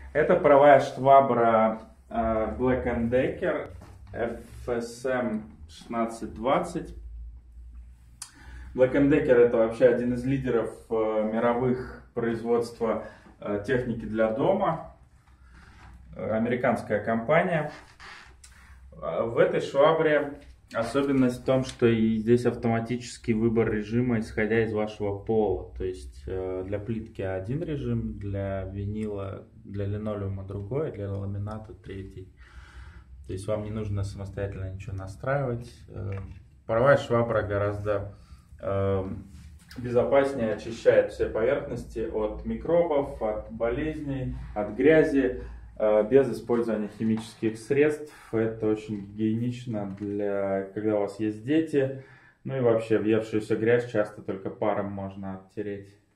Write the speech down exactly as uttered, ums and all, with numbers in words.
Это паровая швабра э, Black энд Decker эф эс эм шестнадцать двадцать. Black энд Decker это вообще один из лидеров э, мировых производства э, техники для дома. Э, американская компания. Э, в этой швабре особенность в том, что и здесь автоматический выбор режима, исходя из вашего пола. То есть э, для плитки один режим, для винила, для линолеума другой, для ламината третий. То есть вам не нужно самостоятельно ничего настраивать. Э, паровая швабра гораздо э, безопаснее очищает все поверхности от микробов, от болезней, от грязи, без использования химических средств. Это очень гигиенично, для, когда у вас есть дети. Ну и вообще въевшуюся грязь часто только паром можно оттереть.